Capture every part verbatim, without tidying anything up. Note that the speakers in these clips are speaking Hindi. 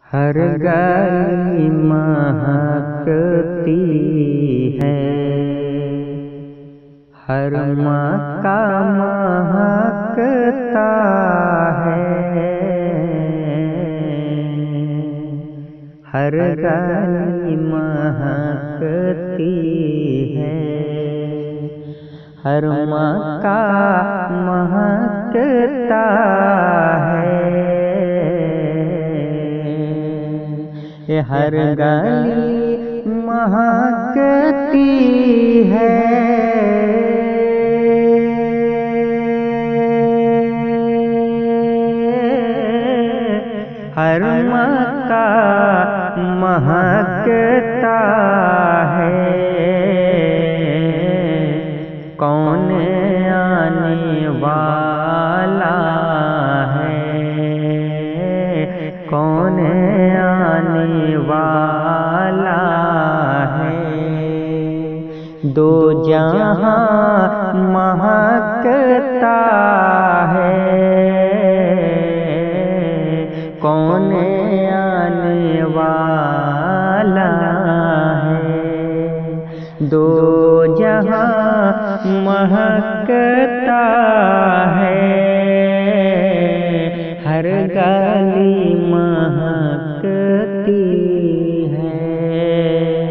हर गली महकती है, हर मक्का महकता है। हर गली महकती है, हर मक्का महकता है। हर गली महकती है, हर मक्का महकता है। कौन आने वाला है, कौन आने वाला है। दो जहां महकता है, कौन आने वाला है। दो जहां महकता है, हर गली महकती है।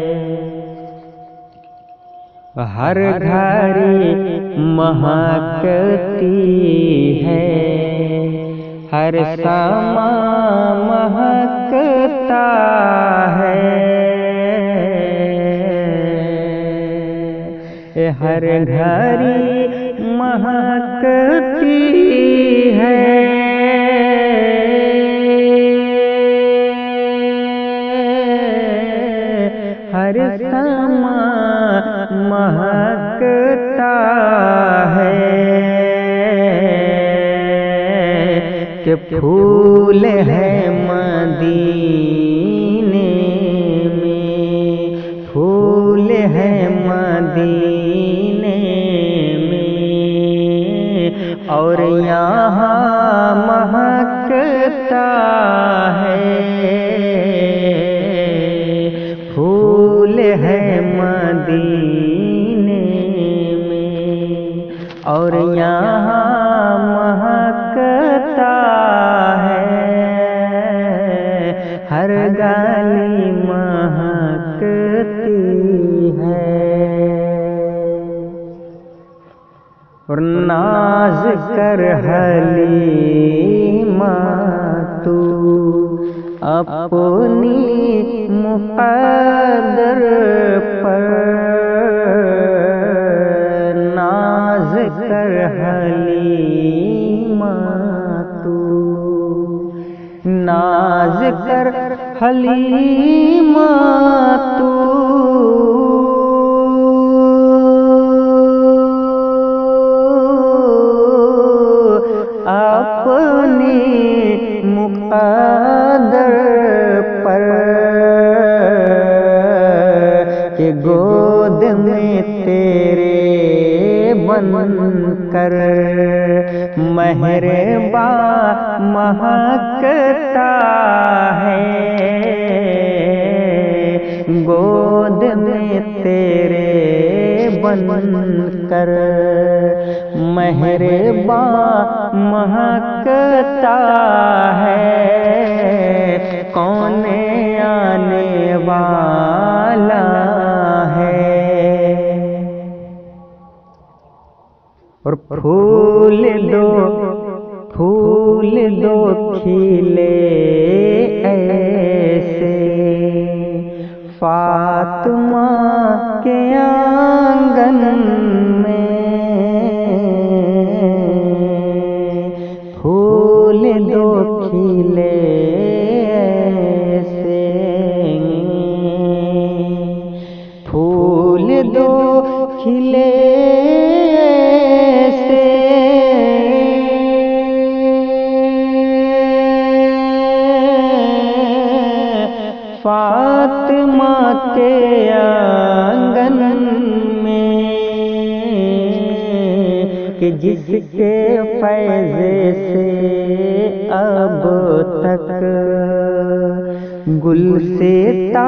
हर घड़ी महकती है, हर समा महकता है। हर घड़ी महकती है, हर समा महकता है। कि फूल है मदीने में, फूल है मदीने में, और यहाँ महकता है। फूल है मदीने में, और यहाँ महकता है। हर गली महकती है। और नाज कर हलीमा तू अपनी मुक़द्दर पर, नाज कर हलीमा तू, नाज कर हलीमा तू। अपनी मुक़द्दर पर, कि गोद में तेरे बनकर मेहरबा महकता है। गोद में तेरे बनकर मेहरबा महकता है। कौन आने वाला है। और फूल दो, फूल दो खिले ऐसे फातिमा के आंगन में, फूल दो खिले ऐसे, फूल दो खिले ऐसे, फातिमा के आंगन में, कि जिसके फैज़ से अब तक गुल से ता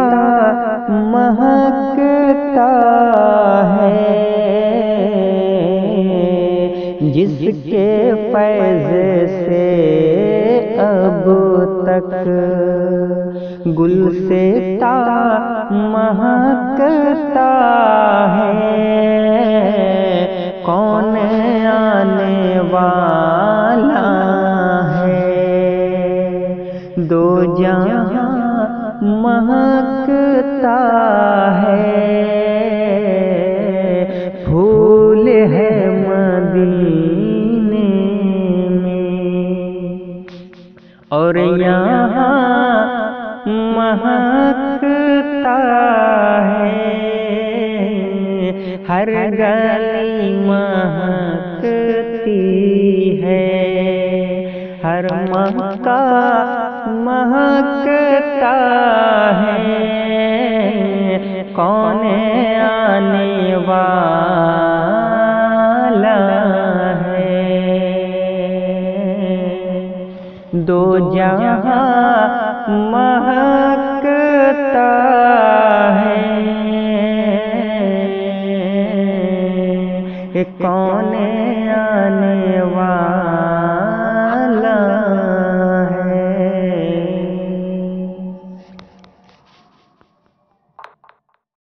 महकता है, जिसके फैज़ से अब तक गुल से ता महकता है। कौन आने वाला है, दो जहां महकता है, फूल है मदीने में और यहाँ महकता है, हर गली महकती है, हर मक्का महकता है। कौन आने वाला